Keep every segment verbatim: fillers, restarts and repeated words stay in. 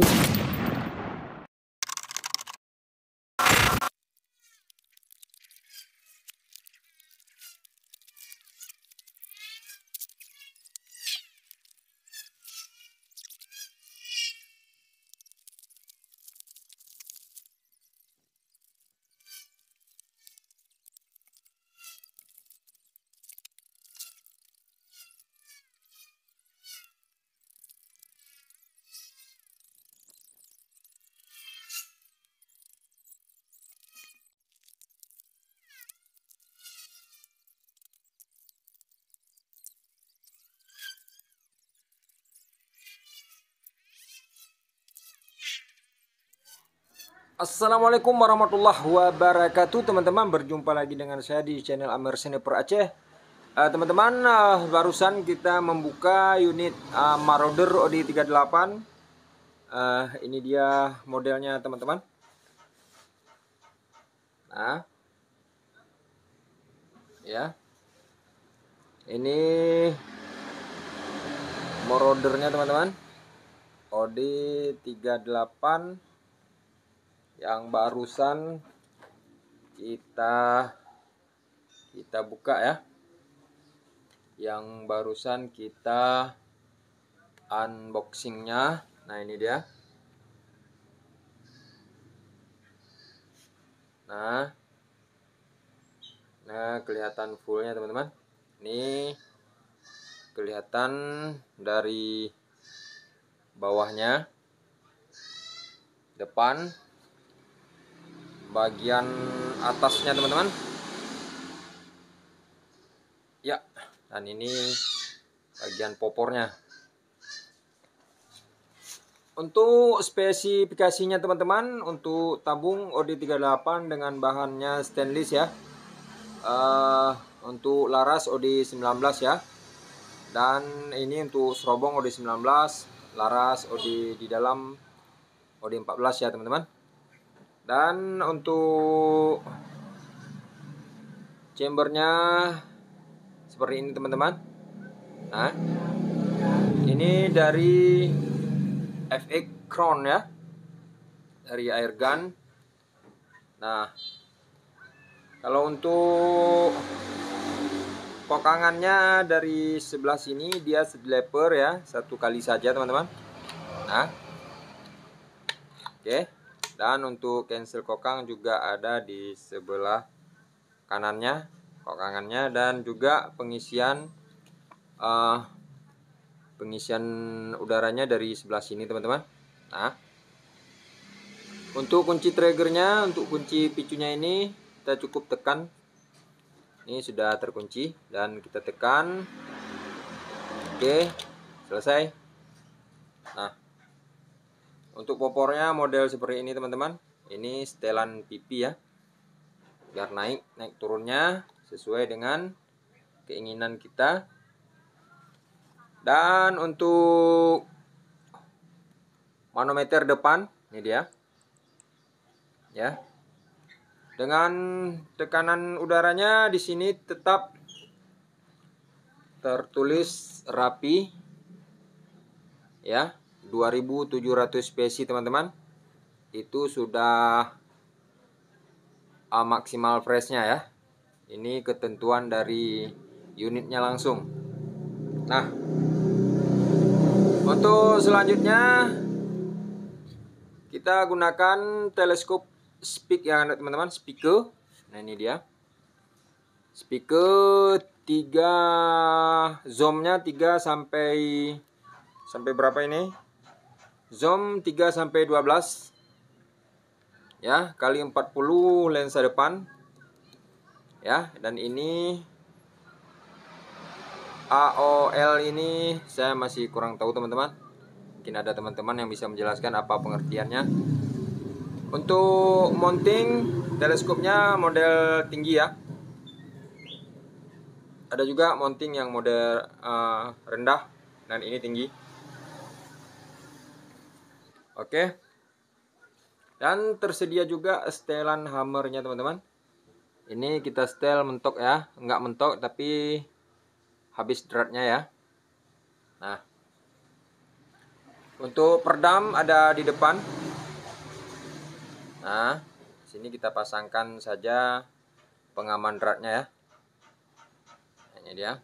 Assalamualaikum warahmatullahi wabarakatuh, teman-teman. Berjumpa lagi dengan saya di channel Amer Sniper Aceh. uh, Teman-teman, uh, barusan kita membuka unit uh, Marauder O D tiga puluh delapan. uh, Ini dia modelnya, teman-teman. Nah, ya, ini Maraudernya, teman-teman, O D tiga puluh delapan yang barusan kita kita buka ya, yang barusan kita unboxingnya. Nah, ini dia. Nah, nah kelihatan fullnya, teman-teman. Ini kelihatan dari bawahnya, depan, bagian atasnya, teman-teman. Ya, dan ini bagian popornya. Untuk spesifikasinya, teman-teman, untuk tabung O D tiga puluh delapan dengan bahannya stainless ya. Uh, untuk laras O D sembilan belas ya. Dan ini untuk serobong O D sembilan belas, laras O D di dalam O D empat belas ya, teman-teman. Dan untuk chambernya seperti ini, teman-teman. Nah, ini dari F X Crown ya, dari airgun. Nah, kalau untuk kokangannya dari sebelah sini dia sledleper ya, satu kali saja, teman-teman. Nah, oke. Dan untuk cancel kokang juga ada di sebelah kanannya, kokangannya, dan juga pengisian uh, pengisian udaranya dari sebelah sini, teman-teman. Nah, untuk kunci triggernya, untuk kunci picunya ini kita cukup tekan. Ini sudah terkunci dan kita tekan. Oke, selesai. Nah, untuk popornya model seperti ini, teman-teman. Ini setelan pipi ya, biar naik naik turunnya sesuai dengan keinginan kita. Dan untuk manometer depan, ini dia ya, dengan tekanan udaranya di sini tetap tertulis rapi ya, dua ribu tujuh ratus P S I, teman-teman. Itu sudah uh, maksimal freshnya ya. Ini ketentuan dari unitnya langsung. Nah, untuk selanjutnya kita gunakan teleskop speak ya, teman-teman, speaker. Nah, ini dia speaker tiga, zoomnya tiga sampai sampai berapa ini? Zoom tiga sampai dua belas ya, kali empat puluh lensa depan ya. Dan ini A O L ini saya masih kurang tahu, teman-teman. Mungkin ada teman-teman yang bisa menjelaskan apa pengertiannya. Untuk mounting teleskopnya model tinggi ya. Ada juga mounting yang model uh, rendah, dan ini tinggi. Oke. Dan tersedia juga setelan hammernya, teman-teman. Ini kita setel mentok ya, enggak mentok tapi habis dratnya ya. Nah, Untuk peredam ada di depan. Nah, sini kita pasangkan saja pengaman dratnya ya. Ini dia.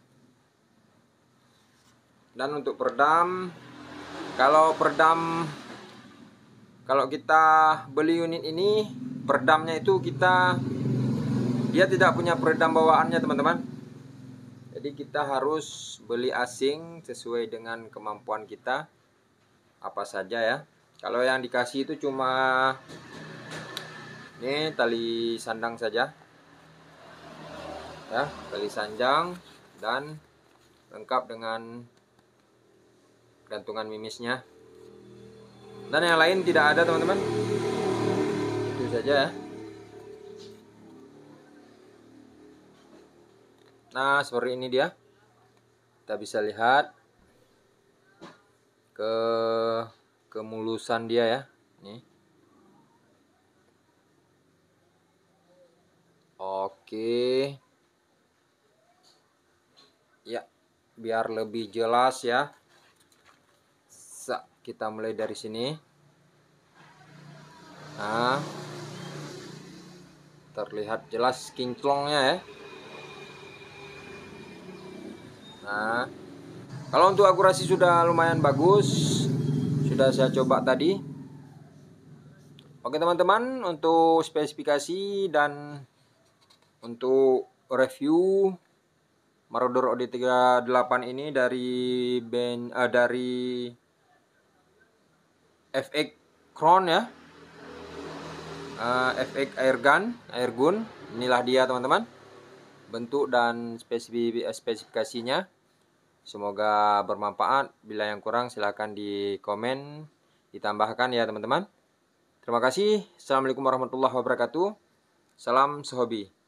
Dan untuk peredam, kalau peredam kalau kita beli unit ini, peredamnya itu kita dia tidak punya peredam bawaannya teman-teman. Jadi kita harus beli asing sesuai dengan kemampuan kita apa saja ya. Kalau yang dikasih itu cuma ini tali sandang saja ya, tali sanjang dan lengkap dengan gantungan mimisnya. Dan yang lain tidak ada teman-teman. Itu saja ya. Nah, seperti ini dia. Kita bisa lihat ke kemulusan dia ya. Nih. Oke. Ya, biar lebih jelas ya. Kita mulai dari sini. Nah, terlihat jelas kinclongnya ya. Nah, kalau untuk akurasi sudah lumayan bagus, sudah saya coba tadi. Oke teman-teman, untuk spesifikasi dan untuk review Marauder O D tiga puluh delapan ini dari band eh, dari F X Crown ya, uh, F X Airgun, Airgun, inilah dia teman-teman, bentuk dan spesifikasinya. Semoga bermanfaat. Bila yang kurang silahkan di komen, ditambahkan ya teman-teman. Terima kasih. Assalamualaikum warahmatullahi wabarakatuh. Salam sehobi.